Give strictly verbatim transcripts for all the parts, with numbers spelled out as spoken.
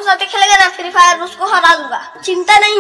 साथ खेलेगा ना फ्री फायर उसको हरा दूंगा, चिंता नहीं।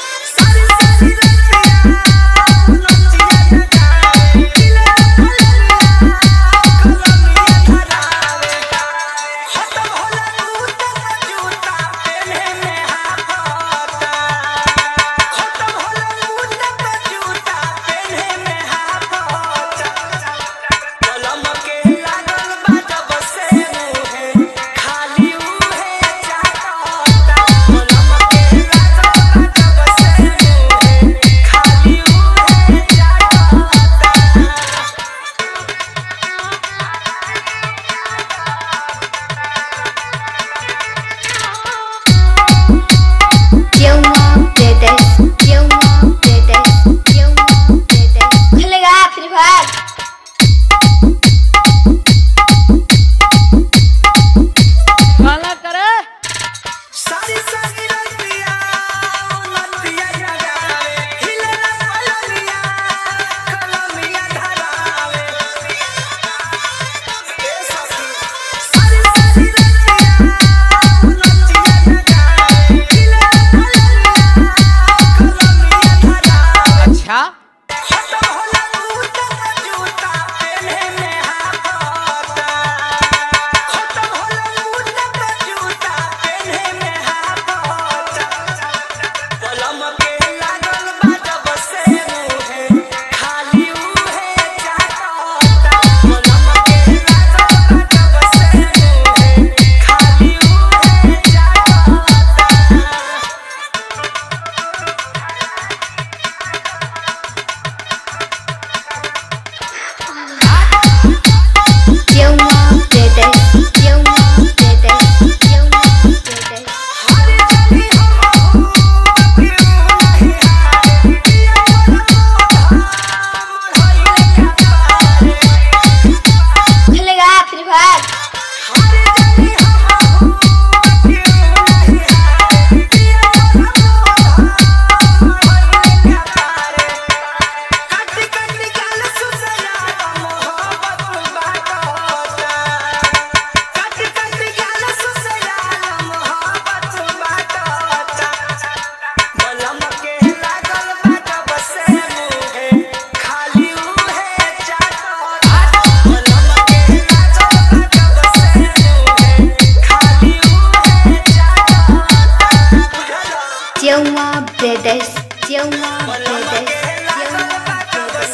Brothers, Joma Brothers, Joma Brothers.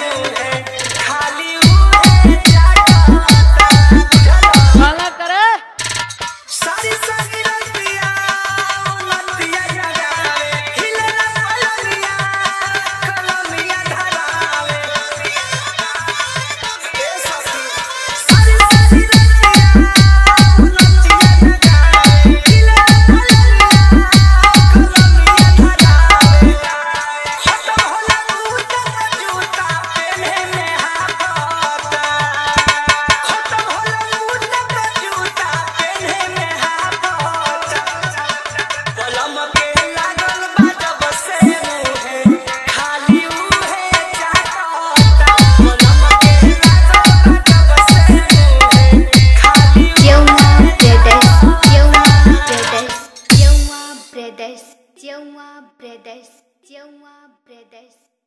खाला करे सारी सारी रतिया लतिया जगावे हिलना पलनिया कलमिया धरावे ए सखी सारी सारी रतिया लतिया जगावे हिलना पलनिया कलमिया धरावे हट होला जूता जूता पहने में हाफता हट होला जूता जूता पहने में हाफता कलम के लागल बा जब से मुहे खाली उहे चाटता कलम के लागल बा जब से मुहे खाली Joma Brothers, Joma Brothers, Joma Brothers, Joma Brothers, Joma Brothers.